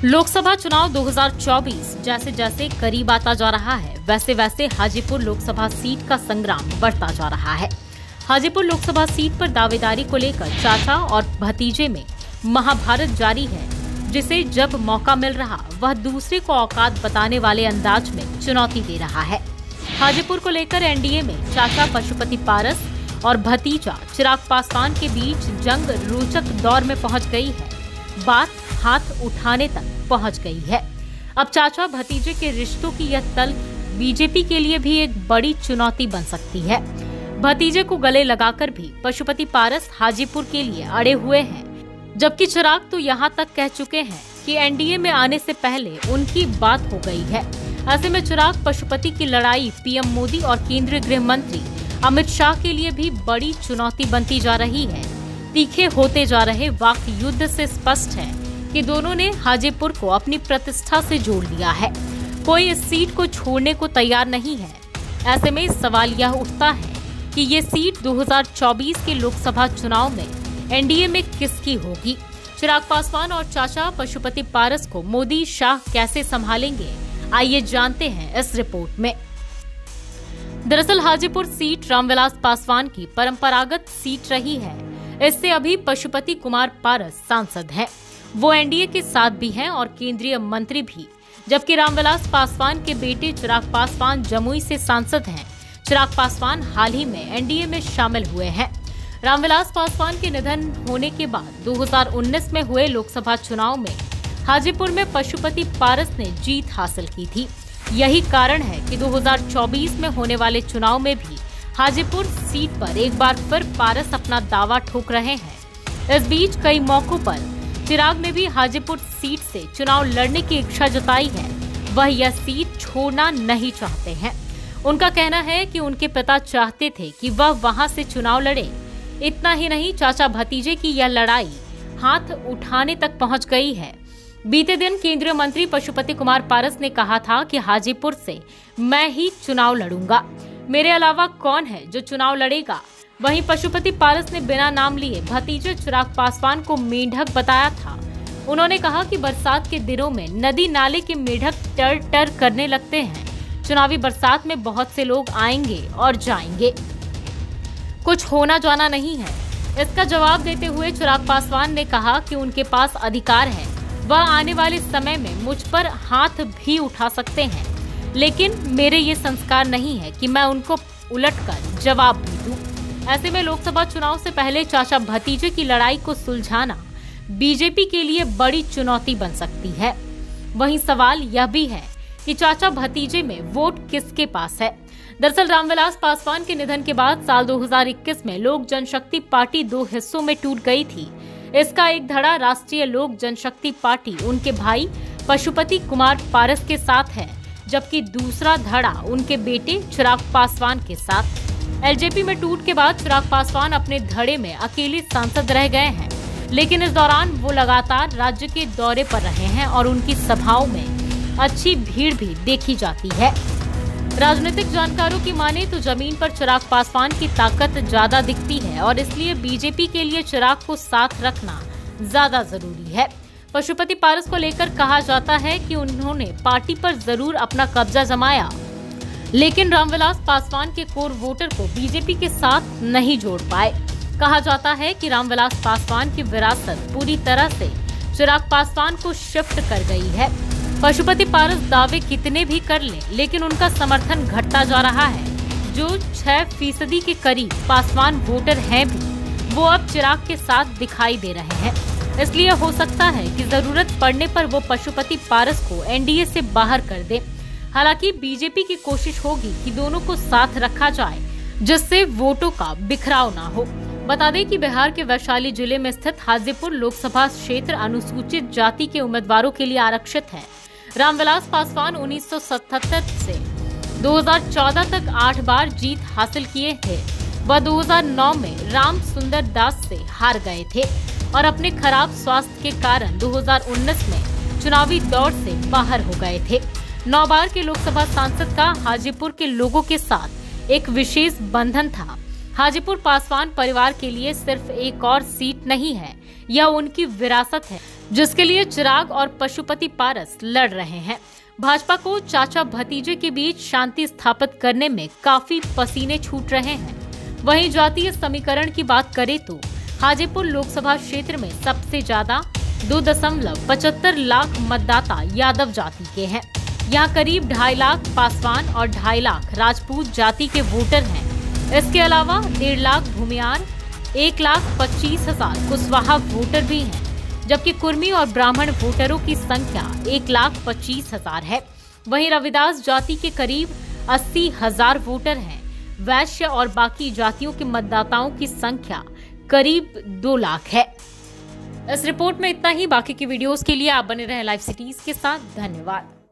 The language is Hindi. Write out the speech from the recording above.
लोकसभा चुनाव 2024 जैसे जैसे करीब आता जा रहा है, वैसे वैसे हाजीपुर लोकसभा सीट का संग्राम बढ़ता जा रहा है। हाजीपुर लोकसभा सीट पर दावेदारी को लेकर चाचा और भतीजे में महाभारत जारी है, जिसे जब मौका मिल रहा वह दूसरे को औकात बताने वाले अंदाज में चुनौती दे रहा है। हाजीपुर को लेकर एनडीए में चाचा पशुपति पारस और भतीजा चिराग पासवान के बीच जंग रोचक दौर में पहुंच गई है। बात हाथ उठाने तक पहुंच गई है। अब चाचा भतीजे के रिश्तों की यह तल्ख बीजेपी के लिए भी एक बड़ी चुनौती बन सकती है। भतीजे को गले लगाकर भी पशुपति पारस हाजीपुर के लिए अड़े हुए हैं, जबकि चिराग तो यहाँ तक कह चुके हैं कि एनडीए में आने से पहले उनकी बात हो गई है। ऐसे में चिराग पशुपति की लड़ाई पीएम मोदी और केंद्रीय गृह मंत्री अमित शाह के लिए भी बड़ी चुनौती बनती जा रही है। तीखे होते जा रहे वाक युद्ध से स्पष्ट है कि दोनों ने हाजीपुर को अपनी प्रतिष्ठा से जोड़ लिया है। कोई इस सीट को छोड़ने को तैयार नहीं है। ऐसे में सवाल यह उठता है कि ये सीट 2024 के लोकसभा चुनाव में एनडीए में किसकी होगी। चिराग पासवान और चाचा पशुपति पारस को मोदी शाह कैसे संभालेंगे, आइए जानते हैं इस रिपोर्ट में। दरअसल हाजीपुर सीट रामविलास पासवान की परंपरागत सीट रही है। इससे अभी पशुपति कुमार पारस सांसद हैं। वो एनडीए के साथ भी हैं और केंद्रीय मंत्री भी, जबकि रामविलास पासवान के बेटे चिराग पासवान जमुई से सांसद हैं। चिराग पासवान हाल ही में एनडीए में शामिल हुए हैं। रामविलास पासवान के निधन होने के बाद 2019 में हुए लोकसभा चुनाव में हाजीपुर में पशुपति पारस ने जीत हासिल की थी। यही कारण है कि 2024 में होने वाले चुनाव में भी हाजीपुर सीट पर एक बार फिर पारस अपना दावा ठोक रहे हैं। इस बीच कई मौकों पर चिराग ने भी हाजीपुर सीट से चुनाव लड़ने की इच्छा जताई है। वह यह सीट छोड़ना नहीं चाहते हैं। उनका कहना है कि उनके पिता चाहते थे कि वह वहां से चुनाव लड़े। इतना ही नहीं, चाचा भतीजे की यह लड़ाई हाथ उठाने तक पहुंच गई है। बीते दिन केंद्रीय मंत्री पशुपति कुमार पारस ने कहा था कि हाजीपुर से मैं ही चुनाव लड़ूंगा, मेरे अलावा कौन है जो चुनाव लड़ेगा। वहीं पशुपति पारस ने बिना नाम लिए भतीजे चिराग पासवान को मेंढक बताया था। उन्होंने कहा कि बरसात के दिनों में नदी नाले के मेंढक टर टर करने लगते हैं। चुनावी बरसात में बहुत से लोग आएंगे और जाएंगे, कुछ होना जाना नहीं है। इसका जवाब देते हुए चिराग पासवान ने कहा कि उनके पास अधिकार है, वह आने वाले समय में मुझ पर हाथ भी उठा सकते हैं, लेकिन मेरे ये संस्कार नहीं है कि मैं उनको उलटकर जवाब भी दूं। ऐसे में लोकसभा चुनाव से पहले चाचा भतीजे की लड़ाई को सुलझाना बीजेपी के लिए बड़ी चुनौती बन सकती है। वहीं सवाल यह भी है कि चाचा भतीजे में वोट किसके पास है। दरअसल रामविलास पासवान के निधन के बाद साल 2021 में लोक जनशक्ति पार्टी दो हिस्सों में टूट गई थी। इसका एक धड़ा राष्ट्रीय लोक जनशक्ति पार्टी उनके भाई पशुपति कुमार पारस के साथ है, जबकि दूसरा धड़ा उनके बेटे चिराग पासवान के साथ। एलजेपी में टूट के बाद चिराग पासवान अपने धड़े में अकेले सांसद रह गए हैं, लेकिन इस दौरान वो लगातार राज्य के दौरे पर रहे हैं और उनकी सभाओं में अच्छी भीड़ भी देखी जाती है। राजनीतिक जानकारों की माने तो जमीन पर चिराग पासवान की ताकत ज्यादा दिखती है और इसलिए बीजेपी के लिए चिराग को साथ रखना ज्यादा जरूरी है। पशुपति पारस को लेकर कहा जाता है कि उन्होंने पार्टी पर जरूर अपना कब्जा जमाया, लेकिन रामविलास पासवान के कोर वोटर को बीजेपी के साथ नहीं जोड़ पाए। कहा जाता है कि रामविलास पासवान की विरासत पूरी तरह से चिराग पासवान को शिफ्ट कर गई है। पशुपति पारस दावे कितने भी कर लें, लेकिन उनका समर्थन घटता जा रहा है। जो 6% के करीब पासवान वोटर हैं भी, वो अब चिराग के साथ दिखाई दे रहे हैं। इसलिए हो सकता है कि जरूरत पड़ने पर वो पशुपति पारस को एनडीए से बाहर कर दे। हालांकि बीजेपी की कोशिश होगी कि दोनों को साथ रखा जाए, जिससे वोटों का बिखराव ना हो। बता दें कि बिहार के वैशाली जिले में स्थित हाजीपुर लोकसभा क्षेत्र अनुसूचित जाति के उम्मीदवारों के लिए आरक्षित है। रामविलास पासवान 1977 से 2014 तक 8 बार जीत हासिल किए थे। वह 2009 में राम सुंदर दास से हार गए थे और अपने खराब स्वास्थ्य के कारण 2019 में चुनावी दौर से बाहर हो गए थे। 9 बार के लोकसभा सांसद का हाजीपुर के लोगों के साथ एक विशेष बंधन था। हाजीपुर पासवान परिवार के लिए सिर्फ एक और सीट नहीं है, यह उनकी विरासत है, जिसके लिए चिराग और पशुपति पारस लड़ रहे हैं। भाजपा को चाचा भतीजे के बीच शांति स्थापित करने में काफी पसीने छूट रहे हैं। वहीं जातीय समीकरण की बात करें तो हाजीपुर लोकसभा क्षेत्र में सबसे ज्यादा 2.75 लाख मतदाता यादव जाति के हैं। यहाँ करीब 2.5 लाख पासवान और 2.5 लाख राजपूत जाति के वोटर हैं। इसके अलावा 1.5 लाख भूमियार, 1,25,000 कुशवाहा वोटर भी हैं, जबकि कुर्मी और ब्राह्मण वोटरों की संख्या 1,25,000 है। वहीं रविदास जाति के करीब 80,000 वोटर हैं। वैश्य और बाकी जातियों के मतदाताओं की संख्या करीब 2 लाख है। इस रिपोर्ट में इतना ही। बाकी की वीडियोस के लिए आप बने रहें लाइव सिटीज के साथ। धन्यवाद।